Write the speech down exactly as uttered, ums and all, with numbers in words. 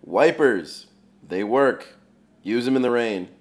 Wipers, they work. Use them in the rain.